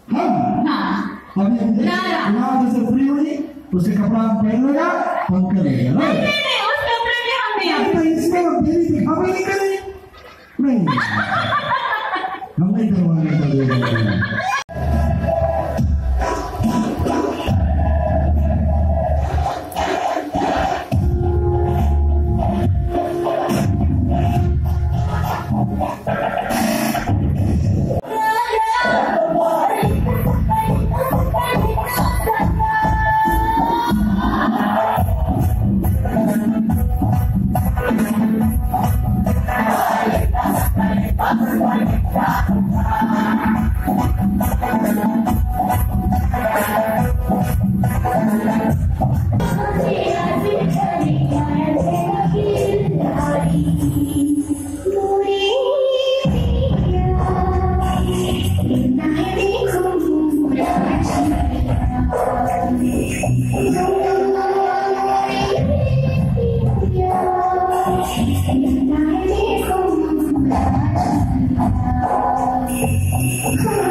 हम अभी जैसे फ्री हुई उसे कपड़ा पहन लेगा, हम करेगा ना। उस कपड़े में हम नहीं आते। तो इसमें मेरी दिखावा नहीं करें, नहीं हम नहीं करवाएंगे। Come on.